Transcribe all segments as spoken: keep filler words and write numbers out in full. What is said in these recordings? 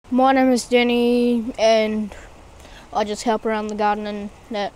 My name is Danny and I just help around the garden and that.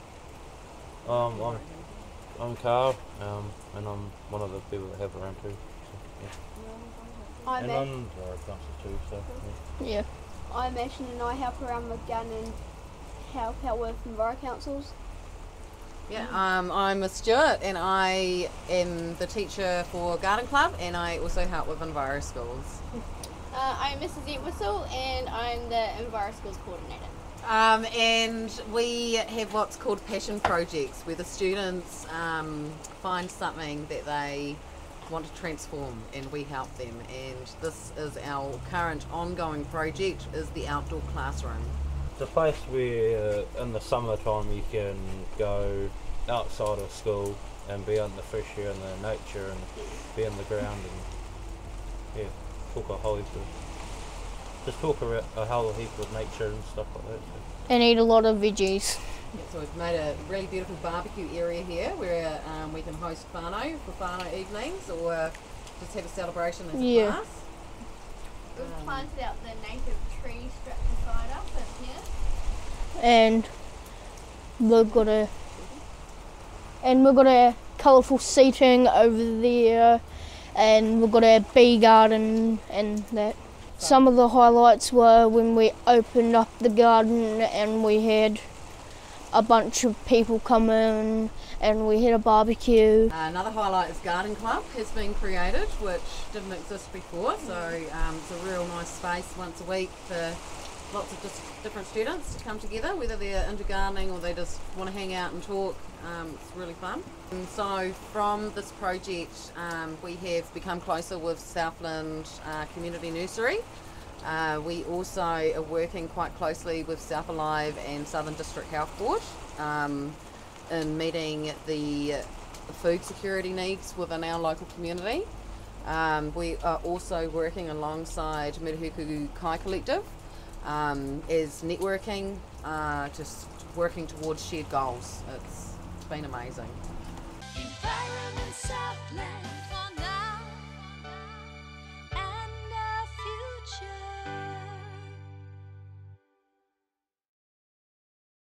Um, I'm, I'm Carl, um, and I'm one of the people that help around too. So, yeah. I'm and Ash- I'm our council too, so yeah. Yeah. I'm Ashton and I help around with garden and help out with Enviro councils. Yeah, um, I'm a Stuart and I am the teacher for Garden Club and I also help with Enviro Schools. Uh, I'm Missus Entwistle and I'm the Enviro Schools Coordinator. Um, and we have what's called passion projects where the students um, find something that they want to transform and we help them, and this is our current ongoing project, is the outdoor classroom. It's a place where uh, in the summertime you can go outside of school and be out in the fresh air and the nature and be in the ground and yeah, talk a whole heap of, just talk about a whole heap of nature and stuff like that. So. And eat a lot of veggies. Yeah, so we've made a really beautiful barbecue area here where um, we can host whānau for whānau evenings or just have a celebration as a Yeah. class. We've Um, planted out the native trees strapped beside us in here. And we've got a and we've got a colourful seating over there, and we've got a bee garden and that. Some of the highlights were when we opened up the garden and we had a bunch of people come in and we had a barbecue. Uh, another highlight is Garden Club has been created, which didn't exist before, so um, it's a real nice space once a week for lots of dis- different students to come together, whether they're into gardening or they just want to hang out and talk. Um, it's really fun. And so from this project um, we have become closer with Southland uh, Community Nursery. Uh, we also are working quite closely with South Alive and Southern District Health Board um, in meeting the food security needs within our local community. Um, we are also working alongside Mirihuku Kai Collective um, as networking, uh, just working towards shared goals. It's, it's been amazing. Environment Southland.